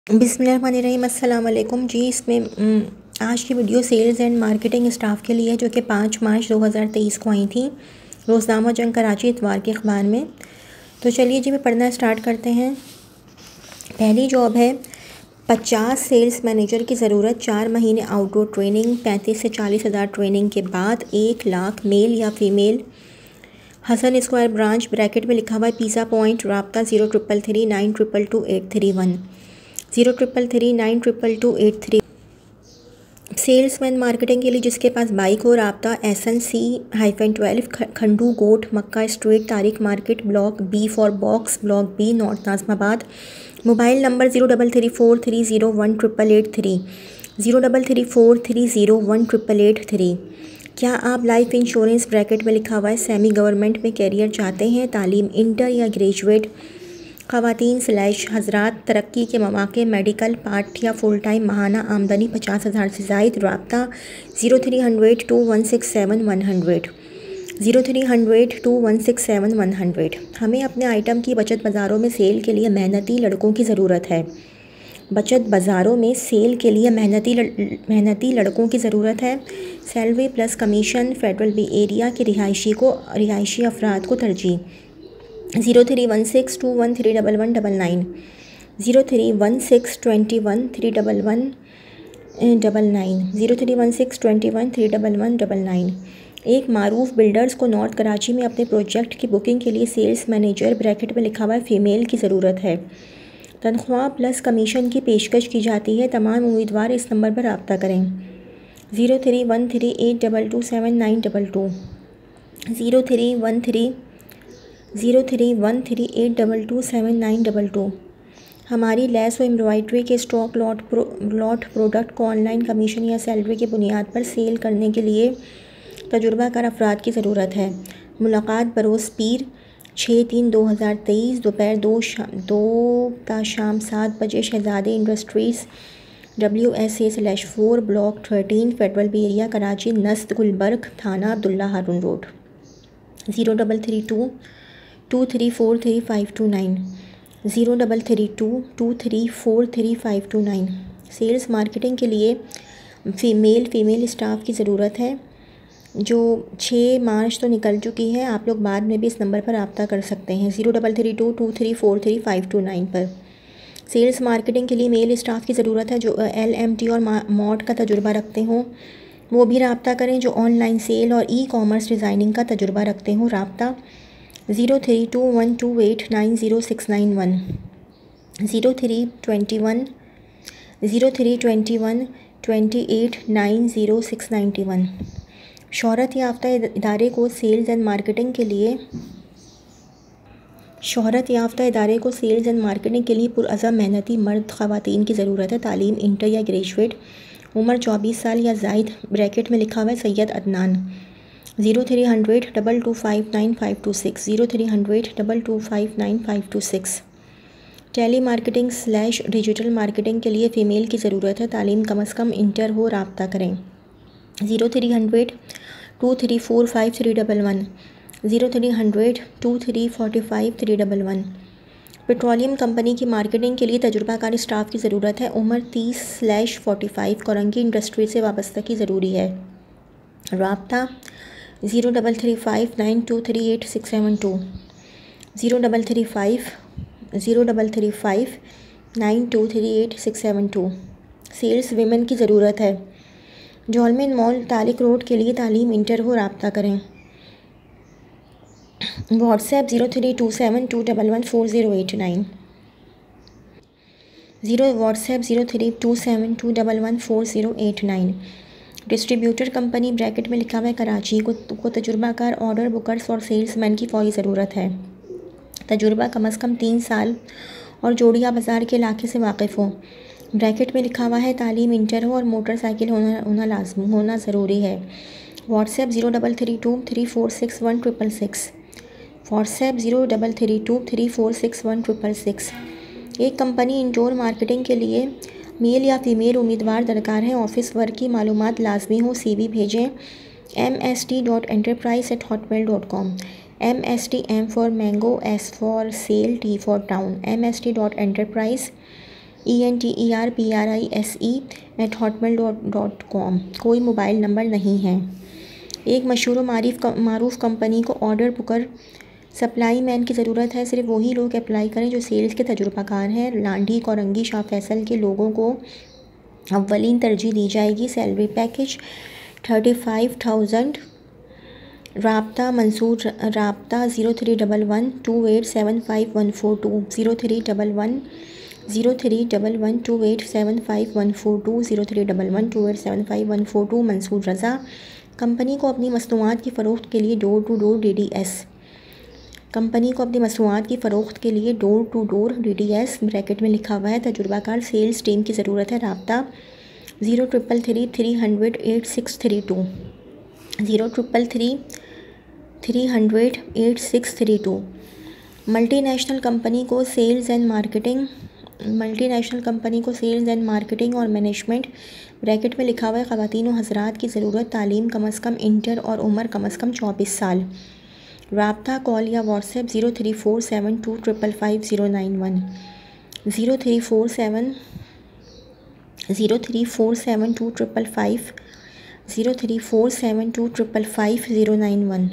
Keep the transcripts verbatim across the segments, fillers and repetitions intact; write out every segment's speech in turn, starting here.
बिस्मिल्लाहिर्रहमानिर्रहीम, अस्सलाम वालेकुम जी। इसमें उम, आज की video sales and marketing staff के लिए, जो कि पाँच मार्च दो हज़ार तेईस को आई थी, रोज़नामा जंग कराची इतवार के अखबार में। तो चलिए जी, मैं पढ़ना स्टार्ट करते हैं। पहली जॉब है, पचास सेल्स मैनेजर की ज़रूरत, चार महीने आउटडोर ट्रेनिंग, पैंतीस से चालीस हज़ार ट्रेनिंग के बाद एक लाख मेल या female. Hasan square branch, bracket में लिखा हुआ है पिज़्ज़ा पॉइंट। राब्ता zero triple three nine triple two eight three one zero triple three nine triple two eight three. Salesman marketing के लिए जिसके पास बाइक हो, राब्ता S N C hyphen twelve, Khandu Goth, Makkah street, Tariq market, block B for box, block B, north Nazimabad. Mobile number zero double three four three zero one triple eight three zero double three four three zero one triple eight three. क्या आप life insurance, bracket में लिखा हुआ है semi government में career चाहते हैं? तालीम इंटर या ग्रेजुएट। ख़वातीन स्लैश हज़रात, तरक्की के मौक़े, मेडिकल, पार्ट या फुल टाइम, माहाना आमदनी पचास हज़ार से ज़ायद। राब्ता zero three hundred two one six seven one hundred zero three hundred two one six seven one hundred. हमें अपने आइटम की बचत बाज़ारों में सेल के लिए मेहनती लड़कों की ज़रूरत है। बचत बाज़ारों में सेल के लिए मेहनती लड़, मेहनती लड़कों की ज़रूरत है। Salary plus commission, federal B area के रिहायशी को रिहायशी अफराद को तरजीह। Zero three one six two one three double one double nine zero three one six twenty one three double one double nine zero three one six twenty one three double one double nine. एक मारूफ builders को north Karachi में अपने project की booking के लिए sales manager, bracket में लिखा हुआ है फीमेल की ज़रूरत है। तनख्वाह प्लस कमीशन की पेशकश की जाती है। तमाम उम्मीदवार इस नंबर पर रब्ता करें। Zero three one three eight double two seven nine double two zero three one three zero three one three eight double two seven nine double two. हमारी लेस व एम्ब्रॉयड्री के stock lot pro lot product को online commission या salary की बुनियाद पर cell करने के लिए तजुर्बाकार अफराद की ज़रूरत है। मुलाकात बरोज़ पीर, छः तीन दो हज़ार तेईस, दोपहर दो शाम दो ता शाम सात बजे, Shehzade industries, W S A slash four, block thirteen, federal B area, Karachi, नस्त गुलबर्ग, थाना Abdullah Haroon road. Zero double three two two three four three five two nine zero double three two two three four three five two nine. Sales marketing के लिए female female staff की ज़रूरत है, जो छः मार्च तो निकल चुकी है। आप लोग बाद में भी इस नंबर पर रब्ता कर सकते हैं, zero double three two two three four three five two nine पर। सेल्स मार्केटिंग के लिए मेल स्टाफ की ज़रूरत है, जो एल एम टी और मॉड का तजुर्बा रखते हों, वो भी रब्ता करें। जो ऑनलाइन सेल और ई कॉमर्स डिज़ाइनिंग का तजुर्बा रखते हों। रब्ता zero three two one two eight nine zero six nine one zero three twenty one zero three twenty one twenty eight nine zero six ninety one. शोहरत याफ्ता इदारे को सेल्स एंड मार्केटिंग के लिए शोहरत याफ्ता इदारे को सेल्स एंड मार्केटिंग के लिए पुरअज़म मेहनती मर्द ख़वातीन की ज़रूरत है। तालीम इंटर या ग्रेजुएट, उम्र चौबीस साल या ज़ायद, ब्रैकेट में लिखा हुआ है Syed Adnan. Zero three hundred double two five nine five two six zero three hundred double two five nine five two six. Telemarketing slash digital marketing के लिए फ़ीमेल की ज़रूरत है। तालीम कम अज़ कम इंटर हो। रब्ता करें। Zero three hundred two three four five three double one zero three hundred two three forty five three double one. Petroleum company की मार्केटिंग के लिए तजुर्बाकार स्टाफ की ज़रूरत है। उम्र तीस slash forty five, Korangi industry से वाबस्तगी ज़रूरी है। रब्ता zero double three five nine two three eight six seven two zero double three five zero double three five nine two three eight six seven two. Sales women की ज़रूरत है। जॉलमेन mall, Tariq road के लिए तालीम इंटर हो। रब्ता करें। WhatsApp zero three two seven two double one four zero eight nine zero WhatsApp zero three two seven two double one four zero eight nine. Distributor company, bracket में लिखा हुआ है कराची, को, को तजुर्बाकार ऑर्डर बुकर्स और सेल्समैन की फौरी ज़रूरत है। तजुर्बा कम अज़ कम तीन साल और जोड़िया बाज़ार के इलाके से वाकिफ़ हो। ब्रैकेट में लिखा हुआ है तालीम इंटर हो और मोटरसाइकिल होना होना लाजमी होना ज़रूरी है। WhatsApp zero double three two three four six one triple six WhatsApp zero double three two three four six one triple six. एक कंपनी इंडोर मार्केटिंग के लिए मेल या फीमेल उम्मीदवार दरकार है। ऑफिस वर्क की मालूमात लाजमी हो। सीवी भेजें M S T dot enterprise at Hotmail dot com M S T M for mango, S for sale, T for town M S T dot enterprise E N T E R P R I S E at Hotmail dot com कोई mobile number नहीं है। एक मशहूर मारिफ मारूफ company को order booker supply man की ज़रूरत है। सिर्फ वही लोग अप्लाई करें जो सेल्स के तजुर्बाकार हैं। लांडी कोरंगी शाह फैसल के लोगों को अव्वलीन तरजीह दी जाएगी। Salary package thirty five thousand. राब्ता मंसूर राब्ता zero three double one two eight seven five one four two zero three double one zero three double one two eight seven five one four two zero three double one two eight seven five one four two. Mansoor Raza company को अपनी मसनूआत की फ़रोख्त के लिए door to door D D S company को अपनी मसनूआत की फ़रोख्त के लिए door to door D D S bracket में लिखा हुआ है तजुर्बाकार सेल्स टीम की ज़रूरत है। राब्ता zero triple three three hundred eight six three two zero triple three three hundred eight six three two. Multinational company को sales and marketing multinational company को सेल्स एंड मार्केटिंग और मैनेजमेंट ब्रैकेट में लिखा हुआ है ख़वातीन व हज़रात की ज़रूरत। तालीम कम अज़ कम इंटर और उम्र कम अज़ कम चौबीस साल। राब्ता कॉल या WhatsApp zero three four seven two triple five zero nine one zero three four seven zero three four seven two triple five zero three four seven two triple five zero nine one.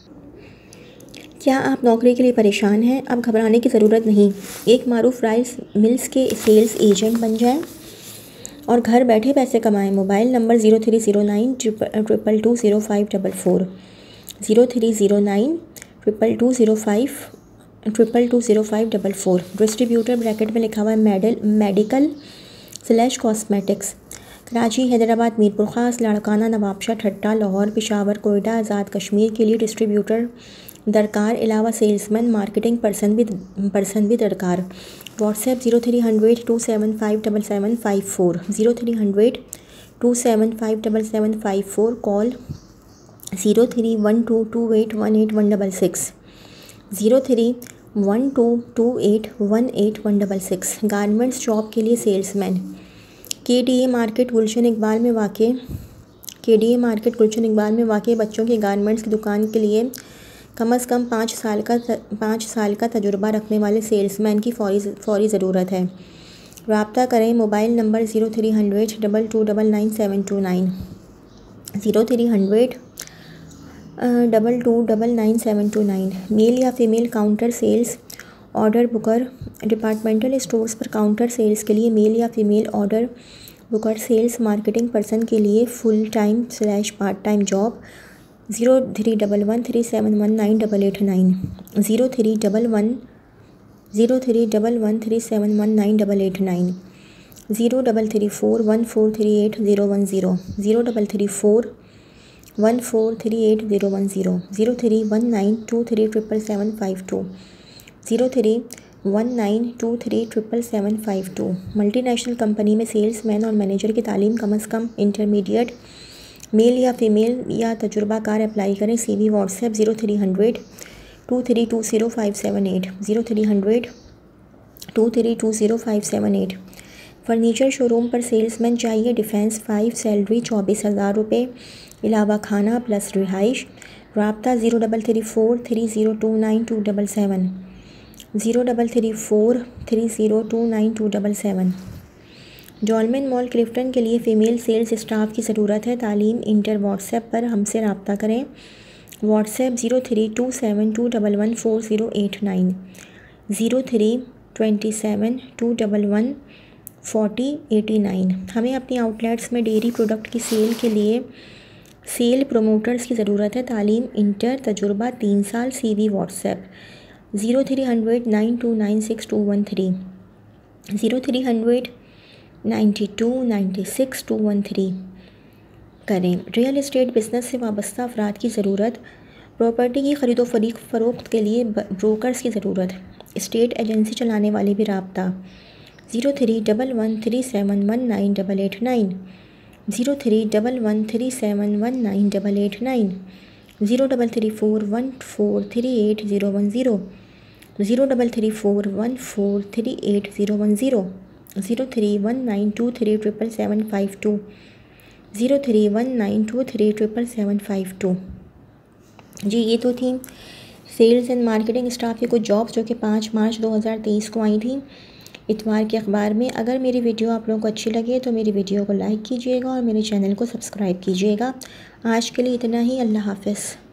क्या आप नौकरी के लिए परेशान हैं? अब घबराने की ज़रूरत नहीं। एक मारूफ राइस मिल्स के सेल्स एजेंट बन जाएं और घर बैठे पैसे कमाएं। Mobile number zero three zero nine triple two zero five double four zero three zero nine triple two zero five triple two zero five double four. Distributor bracket में लिखा हुआ है medal medical slash cosmetics. Karachi, Hyderabad, Mirpur Khas, Larkana, Nawabshah, ठट्टा, लाहौर, पेशावर, कोयटा, आज़ाद कश्मीर के लिए distributor दरकार। अलावा salesman marketing person भी person भी दरकार। WhatsApp zero three hundred two seven five double seven five four zero three hundred two seven five double seven five four. Call zero three one two two eight one eight one double six zero three one two two eight one eight one double six. Garments job के लिए salesman. K D A market Gulshan Iqbal में वाक़े K D A market Gulshan Iqbal में वाक़े बच्चों के garments की दुकान के लिए कम अज़ कम पाँच साल का पाँच साल का तजुर्बा रखने वाले सेल्समैन की फौरी फौरी ज़रूरत है। राब्ता करें। Mobile number zero three hundred double two double nine seven two nine zero three hundred double two double nine seven two nine. Male या female counter sales order booker. Departmental stores पर counter sales के लिए male या female order booker sales marketing person के लिए full time slash part time job. Zero three double one three seven one nine double eight nine zero three double one zero three double one three seven one nine double eight nine zero double three four one four three eight zero one zero zero double three four one four three eight zero one zero zero three one nine two three triple seven five two zero three one nine two three triple seven five two. Multinational company में salesman और manager की तालीम कम अज़ कम intermediate male या female या तजुर्बाकार apply करें। C V WhatsApp zero three hundred two three two zero five seven eight zero three hundred two three two zero five seven eight. Furniture showroom पर सेल्समैन चाहिए। डिफेंस फाइव सैलरी चौबीस हज़ार रुपये अलावा खाना plus रिहाइश। राब्ता zero double three four three zero two nine two double seven zero double three four three zero two nine two double seven. Dolmen mall Clifton के लिए फ़ीमेल सेल्स स्टाफ की ज़रूरत है। तालीम इंटर। व्हाट्सएप पर हमसे रब्ता करें। WhatsApp zero three two seven two double one four zero eight nine zero three twenty seven two double one forty eighty nine. हमें अपनी आउटलेट्स में डेयरी प्रोडक्ट की सेल के लिए सेल प्रोमोटर्स की ज़रूरत है। तालीम इंटर, तजुर्बा तीन साल। C V WhatsApp zero three hundred nine two nine six two one three zero three hundred ninety two ninety six two one three करें। रियल एस्टेट बिज़नेस से वाबस्ता अफराद की ज़रूरत। प्रॉपर्टी की ख़रीदो फरीक फ़रोख्त के लिए ब्रोकर्स की ज़रूरत। स्टेट एजेंसी चलाने वाले भी राब्ता। Zero three double one three seven one nine double eight nine zero three double one three seven one nine double eight nine zero double three four one four three eight zero one zero zero double three four one four three eight zero one zero zero three one nine two three triple seven five two zero three one nine two three triple seven five two. जी, ये तो थी sales and marketing staff की कुछ jobs जो कि पाँच मार्च दो हज़ार तेईस को आई थी। इतवार के अखबार में। अगर मेरी वीडियो आप लोगों को अच्छी लगे तो मेरी वीडियो को लाइक कीजिएगा और मेरे चैनल को सब्सक्राइब कीजिएगा। आज के लिए इतना ही। अल्लाह हाफ़िज़।